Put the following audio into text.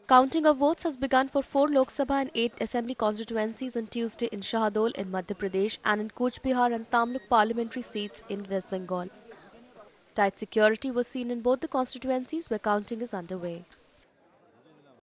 Counting of votes has begun for 4 Lok Sabha and 8 Assembly constituencies on Tuesday in Shahdol in Madhya Pradesh and in Cooch Behar and Tamluk parliamentary seats in West Bengal. Tight security was seen in both the constituencies where counting is underway.